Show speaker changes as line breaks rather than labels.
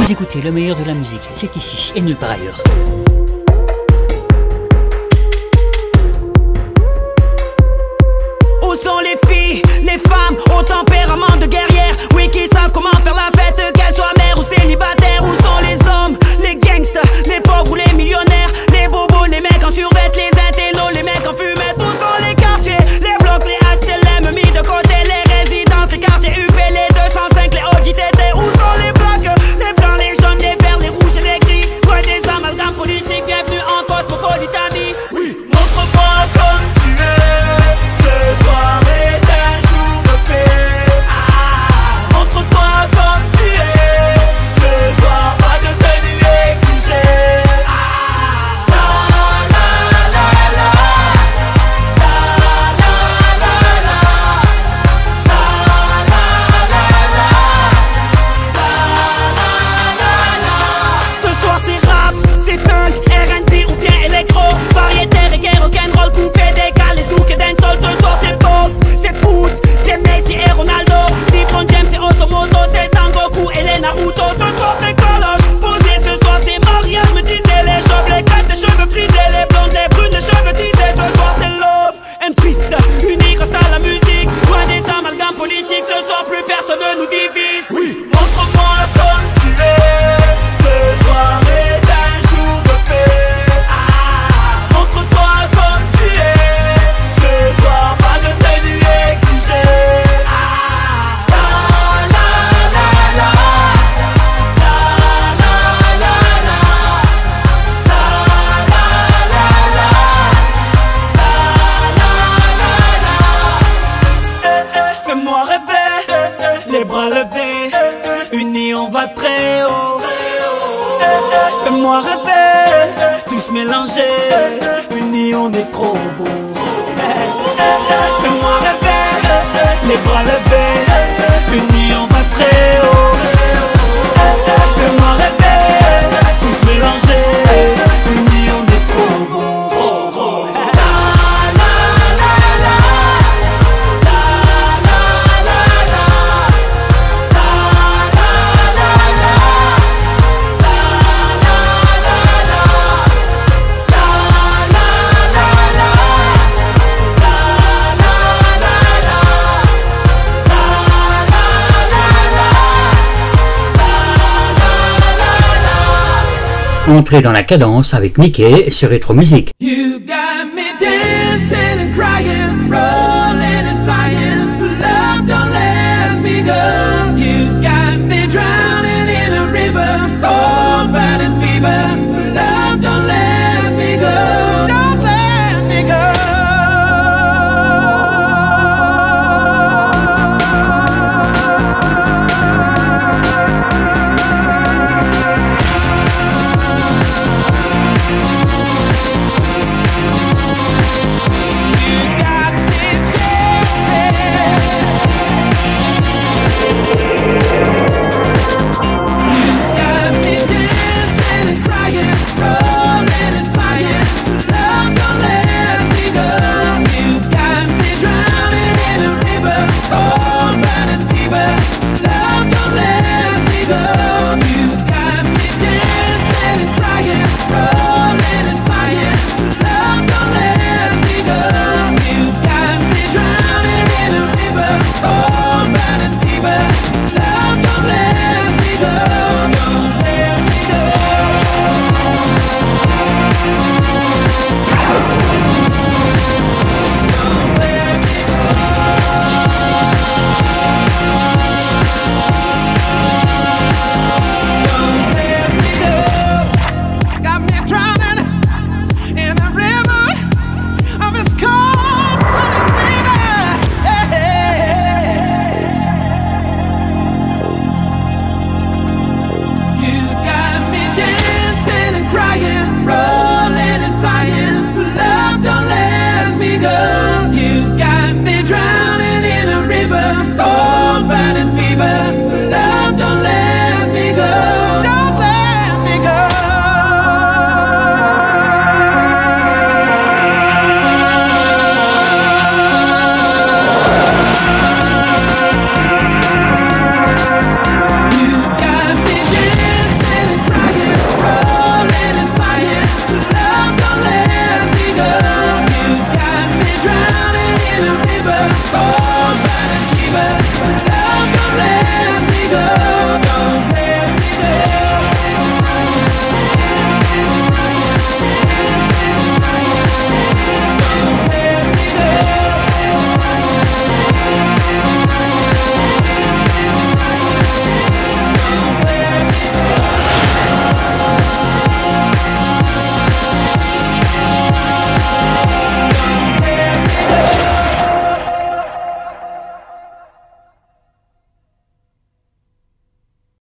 Vous écoutez le meilleur de la musique, c'est ici et nulle part ailleurs.
Où sont les filles, les femmes au tempérament de guerrière? Oui, qui savent comment faire la fête, qu'elles soient mères ou célibataires. Où sont les hommes, les gangsters, les pauvres ou les millionnaires? Les bobos, les mecs en survêt, les intellos, les mecs en fumette. Où sont les quartiers, les blocs, les HLM mis de côté? Les résidences, les quartiers UP, les 205, les OJTT. Où sont les plaques, les blancs, les jaunes, les verts, les rouges et les gris? Loin des amalgames politiques, bienvenue en cosmopolitanie. Oui, montre-moi comme tu es, ce soir est un jour de paix. Montre-toi comme tu es, ce soir pas de tenue exigée. La la la la, la la la la, la la la. Ce soir c'est rap, c'est funk, R&B ou bien électro, variété, reggae, rock'n'roll, coupé, décalé, zouk et dancehall. Ce soir c'est box, c'est foot, c'est Messi et Ronaldo, LeBron James et Automoto, c'est Sangoku et les Naruto. Ce soir c'est collage, posé, ce soir c'est mariage, me disaient les chauves, les crêpes, les cheveux frisés, les blondes, les brunes, les cheveux tisés. Ce soir c'est love and peace, unis grâce à la musique, loin des amalgames politiques. Ce soir plus personne ne nous divise. Oui, montre-moi comme tu es, ce soir est un jour de paix. Montre-toi comme tu es, ce soir pas de tenue exigée. La la la la, la la la la, la la la la. Fais-moi rêver, les bras levés, unis on va très haut. Fais-moi rêver, tous mélangés, unis on est trop beau. Fais-moi rêver, les bras levés, unis on va très haut. Fais-moi rêver, tous mélangés, unis on est trop beau. La la la la, la la la la, la la la la, la la la la, la la la la,
Entrez dans la cadence avec Mickey sur Retro Music.
You got me dancing and crying,